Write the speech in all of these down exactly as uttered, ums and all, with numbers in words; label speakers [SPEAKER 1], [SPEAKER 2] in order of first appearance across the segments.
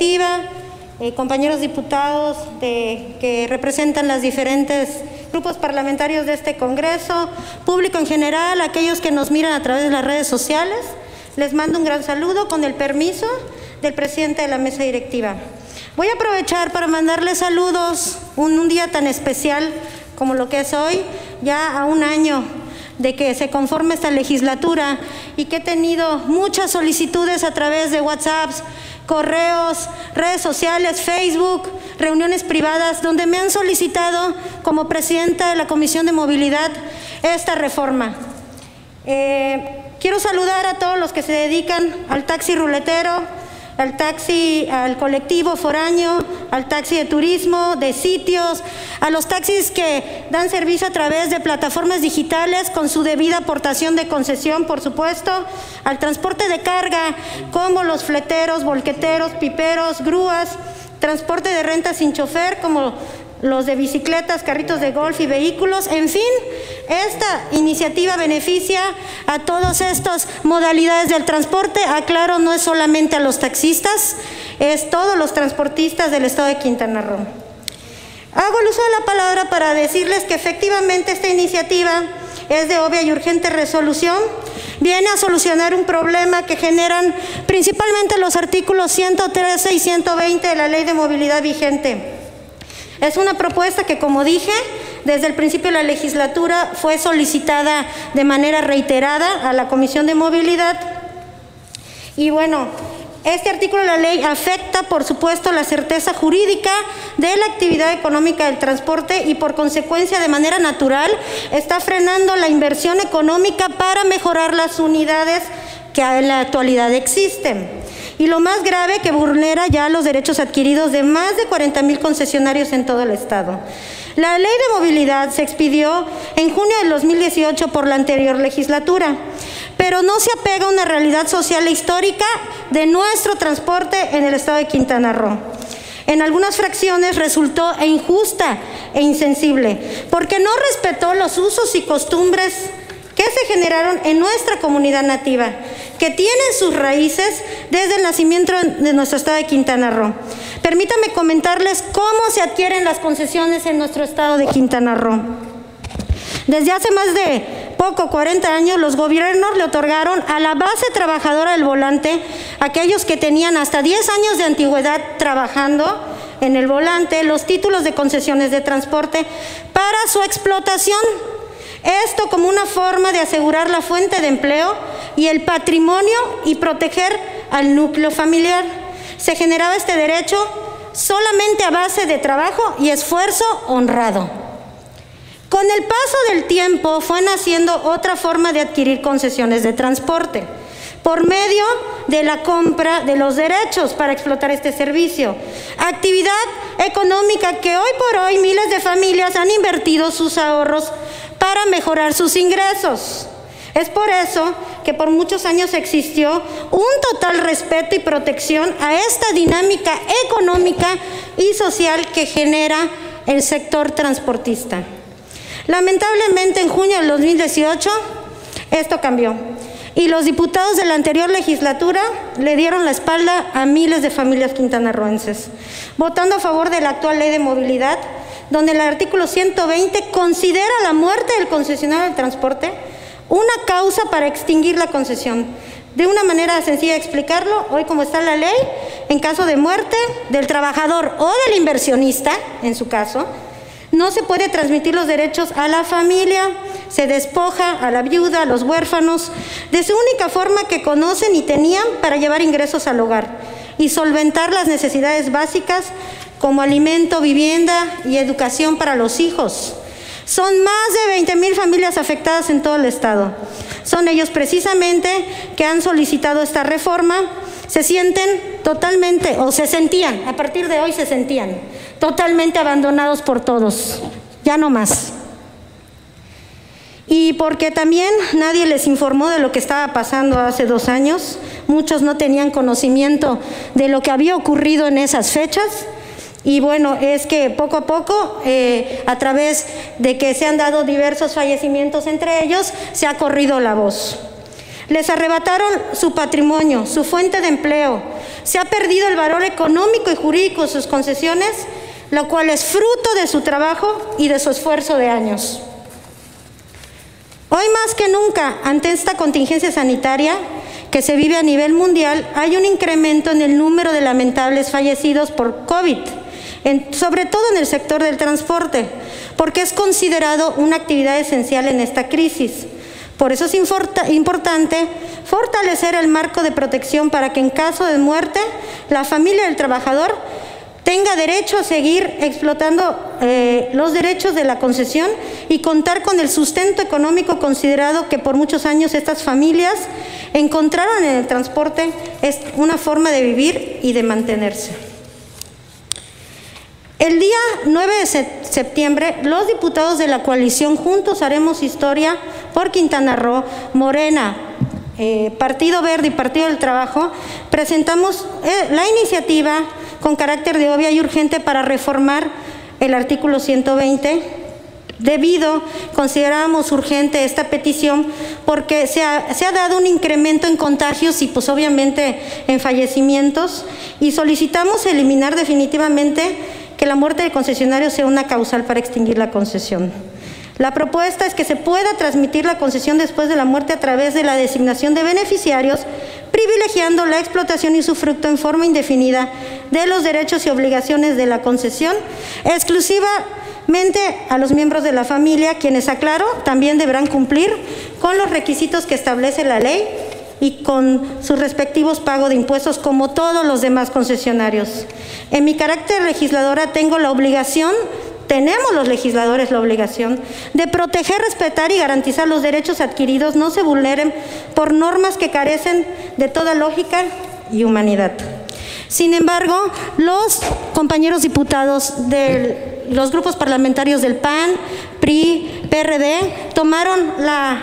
[SPEAKER 1] directiva, eh, compañeros diputados de, que representan los diferentes grupos parlamentarios de este Congreso, público en general, aquellos que nos miran a través de las redes sociales, les mando un gran saludo con el permiso del presidente de la mesa directiva. Voy a aprovechar para mandarles saludos un, un día tan especial como lo que es hoy, ya a un año de que se conforme esta legislatura y que he tenido muchas solicitudes a través de WhatsApps, correos, redes sociales, Facebook, reuniones privadas, donde me han solicitado como presidenta de la Comisión de Movilidad esta reforma. Eh, quiero saludar a todos los que se dedican al taxi ruletero, al taxi, al colectivo foráneo, al taxi de turismo, de sitios, a los taxis que dan servicio a través de plataformas digitales con su debida aportación de concesión, por supuesto, al transporte de carga, como los fleteros, volqueteros, piperos, grúas, transporte de renta sin chofer, como los de bicicletas, carritos de golf y vehículos. En fin, esta iniciativa beneficia a todas estas modalidades del transporte. Aclaro, no es solamente a los taxistas, es todos los transportistas del estado de Quintana Roo. Hago el uso de la palabra para decirles que efectivamente esta iniciativa es de obvia y urgente resolución. Viene a solucionar un problema que generan principalmente los artículos ciento trece y ciento veinte de la Ley de Movilidad vigente. Es una propuesta que, como dije, desde el principio de la legislatura fue solicitada de manera reiterada a la Comisión de Movilidad. Y bueno, este artículo de la ley afecta, por supuesto, la certeza jurídica de la actividad económica del transporte y, por consecuencia, de manera natural, está frenando la inversión económica para mejorar las unidades que en la actualidad existen. Y lo más grave, que vulnera ya los derechos adquiridos de más de cuarenta mil concesionarios en todo el estado. La Ley de Movilidad se expidió en junio del dos mil dieciocho por la anterior legislatura, pero no se apega a una realidad social e histórica de nuestro transporte en el estado de Quintana Roo. En algunas fracciones resultó injusta e insensible, porque no respetó los usos y costumbres que se generaron en nuestra comunidad nativa, que tienen sus raíces desde el nacimiento de nuestro estado de Quintana Roo. Permítanme comentarles cómo se adquieren las concesiones en nuestro estado de Quintana Roo. Desde hace más de poco, cuarenta años, los gobiernos le otorgaron a la base trabajadora del volante, aquellos que tenían hasta diez años de antigüedad trabajando en el volante, los títulos de concesiones de transporte para su explotación. Esto como una forma de asegurar la fuente de empleo y el patrimonio y proteger al núcleo familiar. Se generaba este derecho solamente a base de trabajo y esfuerzo honrado. Con el paso del tiempo fue naciendo otra forma de adquirir concesiones de transporte, por medio de la compra de los derechos para explotar este servicio. Actividad económica que hoy por hoy miles de familias han invertido sus ahorros para mejorar sus ingresos. Es por eso que por muchos años existió un total respeto y protección a esta dinámica económica y social que genera el sector transportista. Lamentablemente, en junio del dos mil dieciocho, esto cambió. Y los diputados de la anterior legislatura le dieron la espalda a miles de familias quintanarroenses, votando a favor de la actual Ley de Movilidad, donde el artículo ciento veinte considera la muerte del concesionario del transporte una causa para extinguir la concesión. De una manera sencilla de explicarlo, hoy como está la ley, en caso de muerte del trabajador o del inversionista, en su caso, no se puede transmitir los derechos a la familia, se despoja a la viuda, a los huérfanos, de su única forma que conocen y tenían para llevar ingresos al hogar y solventar las necesidades básicas como alimento, vivienda y educación para los hijos. Son más de veinte mil familias afectadas en todo el estado. Son ellos precisamente que han solicitado esta reforma. Se sienten totalmente, o se sentían, a partir de hoy se sentían totalmente abandonados por todos, ya no más. Y porque también nadie les informó de lo que estaba pasando hace dos años, muchos no tenían conocimiento de lo que había ocurrido en esas fechas. Y bueno, es que poco a poco, eh, a través de que se han dado diversos fallecimientos entre ellos, se ha corrido la voz. Les arrebataron su patrimonio, su fuente de empleo. Se ha perdido el valor económico y jurídico de sus concesiones, lo cual es fruto de su trabajo y de su esfuerzo de años. Hoy más que nunca, ante esta contingencia sanitaria que se vive a nivel mundial, hay un incremento en el número de lamentables fallecidos por COVID, en, sobre todo en el sector del transporte, porque es considerado una actividad esencial en esta crisis. Por eso es importante fortalecer el marco de protección para que en caso de muerte, la familia del trabajador tenga derecho a seguir explotando eh, los derechos de la concesión y contar con el sustento económico considerado que por muchos años estas familias encontraron en el transporte es una forma de vivir y de mantenerse. El día nueve de septiembre, los diputados de la coalición Juntos Haremos Historia por Quintana Roo, Morena, eh, Partido Verde y Partido del Trabajo, presentamos eh, la iniciativa con carácter de obvia y urgente para reformar el artículo ciento veinte. Debido, considerábamos urgente esta petición porque se ha, se ha dado un incremento en contagios y pues obviamente en fallecimientos, y solicitamos eliminar definitivamente que la muerte del concesionario sea una causal para extinguir la concesión. La propuesta es que se pueda transmitir la concesión después de la muerte a través de la designación de beneficiarios, privilegiando la explotación y usufructo en forma indefinida de los derechos y obligaciones de la concesión, exclusivamente a los miembros de la familia, quienes, aclaro, también deberán cumplir con los requisitos que establece la ley y con sus respectivos pagos de impuestos como todos los demás concesionarios. En mi carácter de legisladora tengo la obligación, tenemos los legisladores la obligación de proteger, respetar y garantizar los derechos adquiridos no se vulneren por normas que carecen de toda lógica y humanidad. Sin embargo, los compañeros diputados de los grupos parlamentarios del P A N, P R I, P R D tomaron la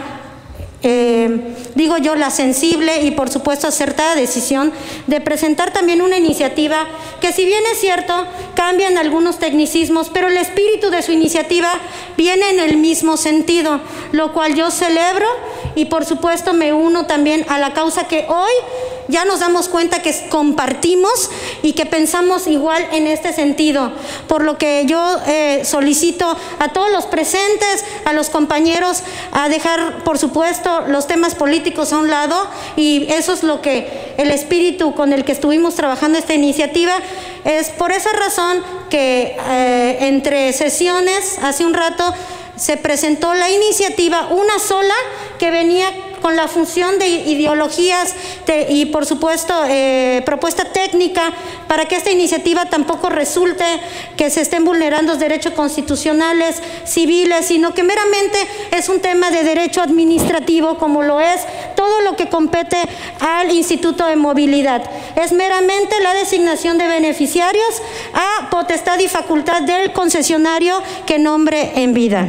[SPEAKER 1] Eh, digo yo, la sensible y por supuesto acertada decisión de presentar también una iniciativa que, si bien es cierto, cambian algunos tecnicismos, pero el espíritu de su iniciativa viene en el mismo sentido, lo cual yo celebro y por supuesto me uno también a la causa que hoy ya nos damos cuenta que compartimos y que pensamos igual en este sentido, por lo que yo eh, solicito a todos los presentes, a los compañeros, a dejar por supuesto los temas políticos a un lado, y eso es lo que el espíritu con el que estuvimos trabajando esta iniciativa. Es por esa razón que eh, entre sesiones hace un rato se presentó la iniciativa, una sola, que venía con la función de ideologías de, y por supuesto eh, propuesta técnica para que esta iniciativa tampoco resulte que se estén vulnerando los derechos constitucionales, civiles, sino que meramente es un tema de derecho administrativo, como lo es todo lo que compete al Instituto de Movilidad. Es meramente la designación de beneficiarios a potestad y facultad del concesionario que nombre en vida.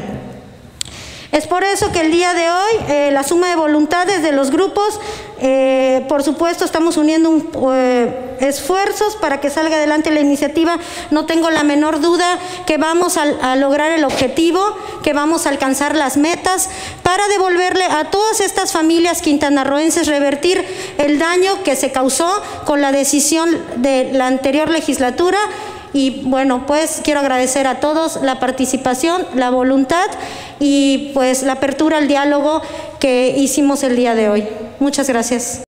[SPEAKER 1] Es por eso que el día de hoy eh, la suma de voluntades de los grupos, eh, por supuesto estamos uniendo un, eh, esfuerzos para que salga adelante la iniciativa. No tengo la menor duda que vamos a, a lograr el objetivo, que vamos a alcanzar las metas para devolverle a todas estas familias quintanarroenses, revertir el daño que se causó con la decisión de la anterior legislatura. Y bueno, pues quiero agradecer a todos la participación, la voluntad y pues la apertura al diálogo que hicimos el día de hoy. Muchas gracias.